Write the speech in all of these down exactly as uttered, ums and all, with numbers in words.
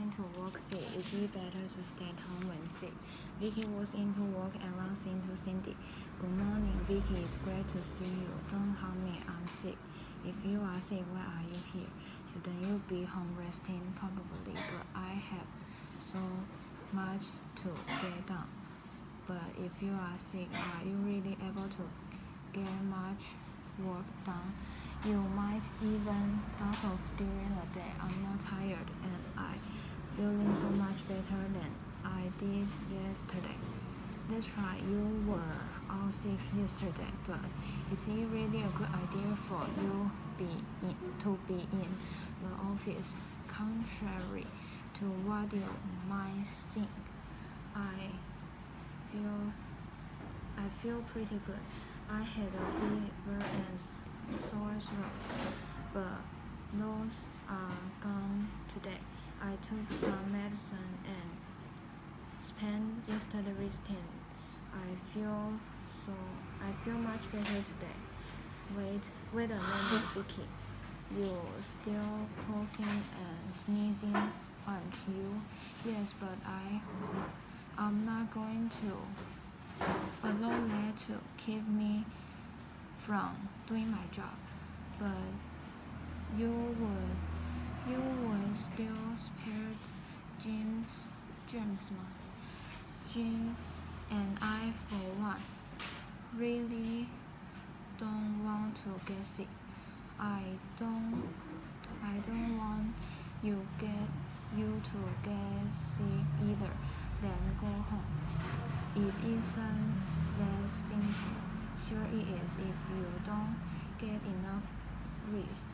going to work sick. Is it better to stay at home when sick? Vicky was into work and runs into Cindy. Good morning, Vicky. It's great to see you. Don't harm me. I'm sick. If you are sick, why are you here? Shouldn't you be home resting? Probably, but I have so much to get done. But if you are sick, are you really able to get much work done? You might even doze off during the day. I'm not tired and I'm feeling so much better than I did yesterday. That's right, you were all sick yesterday, but is it really a good idea for you be in, to be in the office? Contrary to what you might think, I feel I feel pretty good. I had a fever and sore throat, but those are gone today. I took some medicine and spent yesterday resting. I feel so I feel much better today. Wait, wait a minute, Vicky. You're still coughing and sneezing, aren't you? Yes, but I I'm not going to allow that to keep me from doing my job. But you would you would still spare James James James and I for one really don't want to get sick. I don't I don't want you get you to get sick either. Then go home. It isn't that simple. Sure it is. If you don't get enough rest,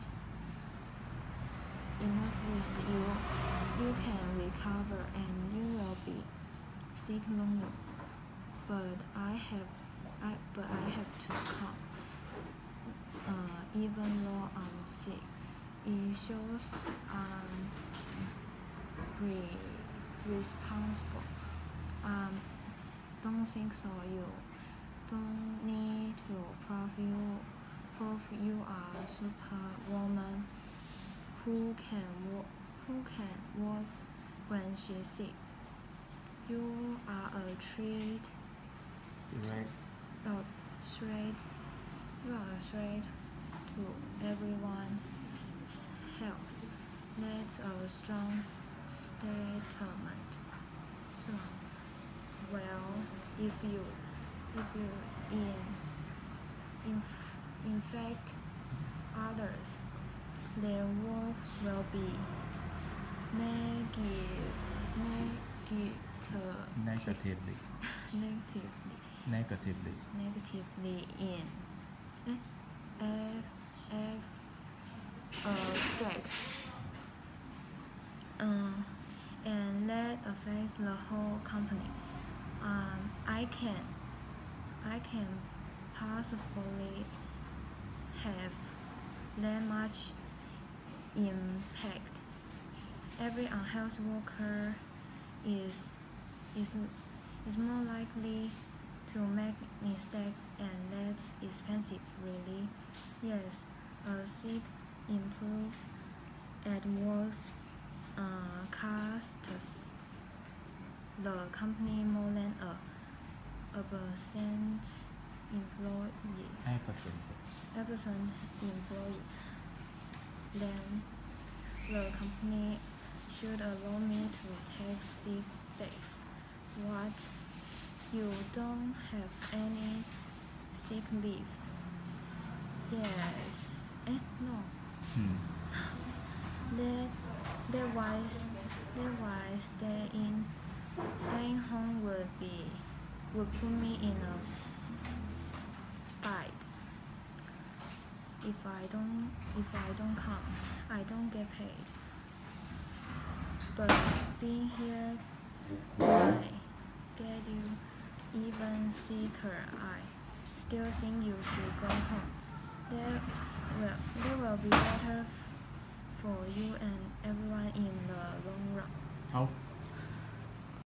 enough rest, you you can recover and you will be sick longer. But I have, I but I have to come. Uh, even though I'm sick, it shows I'm re- responsible. Um, don't think so. You don't need to prove you, prove you are a superwoman who can walk, who can walk when she's sick. You are a treat. Right. Oh, straight. You are a threat to everyone's health. That's a strong statement. So, well, if you if you in, in infect others, their work will be negative, negative, Negatively. negatively, Negatively. negatively in eh, F, F, affects um, and that affects the whole company. Um, I can I can possibly have that much impact. Every unhealthy worker is is is more likely to make mistakes, and that's expensive, really. Yes, a sick improve at work uh, costs the company more than a, a percent employee. Hai percent. A percent employee. Then the company should allow me to take sick days. What? You don't have any sick leave? Yes. Eh, no. Hmm. That that why that why stay in staying home would be would put me in a fight. If I don't if I don't come, I don't get paid. But being here might get you even sicker. I still think you should go home. That will that will be better for you and everyone in the long run. เอา